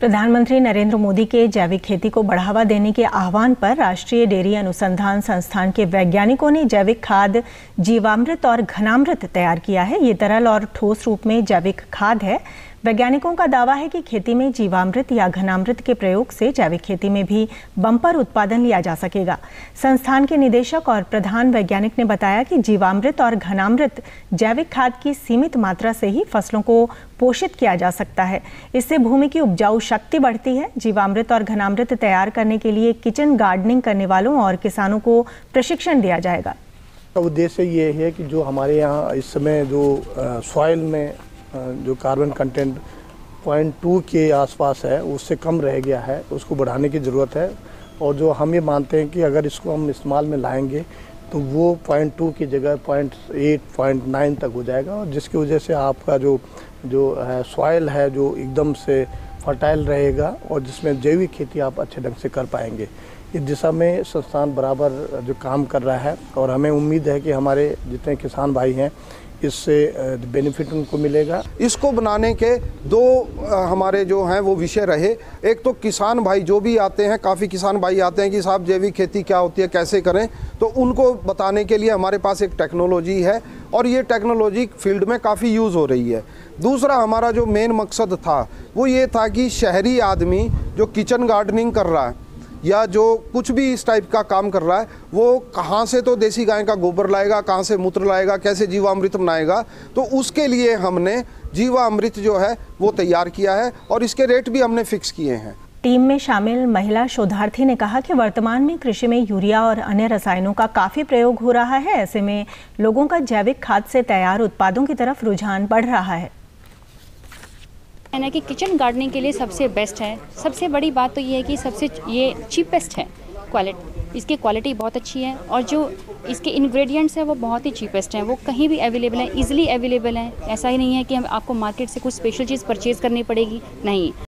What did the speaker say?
प्रधानमंत्री नरेंद्र मोदी के जैविक खेती को बढ़ावा देने के आह्वान पर राष्ट्रीय डेयरी अनुसंधान संस्थान के वैज्ञानिकों ने जैविक खाद जीवामृत और घनामृत तैयार किया है। ये तरल और ठोस रूप में जैविक खाद है। वैज्ञानिकों का दावा है कि खेती में जीवामृत या घनामृत के प्रयोग से जैविक खेती में भी बम्पर उत्पादन लिया जा सकेगा। संस्थान के निदेशक और प्रधान वैज्ञानिक ने बताया कि जीवामृत और घनामृत जैविक खाद की सीमित मात्रा से ही फसलों को पोषित किया जा सकता है। इससे भूमि की उपजाऊ शक्ति बढ़ती है। जीवामृत और घनामृत तैयार करने के लिए किचन गार्डनिंग करने वालों और किसानों को प्रशिक्षण दिया जाएगा। उद्देश्य ये है कि जो हमारे यहाँ इस समय जो सॉइल में जो कार्बन कंटेंट 0.2 के आसपास है उससे कम रह गया है, उसको बढ़ाने की ज़रूरत है। और जो हम ये मानते हैं कि अगर इसको हम इस्तेमाल में लाएंगे तो वो 0.2 की जगह 0.8 0.9 तक हो जाएगा, और जिसकी वजह से आपका जो है सॉइल है जो एकदम से फर्टाइल रहेगा और जिसमें जैविक खेती आप अच्छे ढंग से कर पाएंगे। इस दिशा में संस्थान बराबर जो काम कर रहा है और हमें उम्मीद है कि हमारे जितने किसान भाई हैं इससे बेनिफिट उनको मिलेगा। इसको बनाने के दो हमारे जो हैं वो विषय रहे। एक तो किसान भाई जो भी आते हैं, काफ़ी किसान भाई आते हैं कि साहब जैविक खेती क्या होती है, कैसे करें, तो उनको बताने के लिए हमारे पास एक टेक्नोलॉजी है और ये टेक्नोलॉजी फील्ड में काफ़ी यूज़ हो रही है। दूसरा हमारा जो मेन मकसद था वो ये था कि शहरी आदमी जो किचन गार्डनिंग कर रहा है या जो कुछ भी इस टाइप का काम कर रहा है वो कहाँ से तो देसी गाय का गोबर लाएगा, कहाँ से मूत्र लाएगा, कैसे जीवामृत बनाएगा। तो उसके लिए हमने जीवामृत जो है वो तैयार किया है और इसके रेट भी हमने फिक्स किए हैं। टीम में शामिल महिला शोधार्थी ने कहा कि वर्तमान में कृषि में यूरिया और अन्य रसायनों का काफ़ी प्रयोग हो रहा है। ऐसे में लोगों का जैविक खाद से तैयार उत्पादों की तरफ रुझान बढ़ रहा है। है कि किचन गार्डनिंग के लिए सबसे बेस्ट है। सबसे बड़ी बात तो ये है कि सबसे ये चीपेस्ट है, इसकी क्वालिटी बहुत अच्छी है और जो इसके इंग्रेडिएंट्स हैं वो बहुत ही चीपेस्ट हैं। वो कहीं भी अवेलेबल है, इजीली अवेलेबल है। ऐसा ही नहीं है कि हम आपको मार्केट से कुछ स्पेशल चीज़ परचेज़ करनी पड़ेगी, नहीं।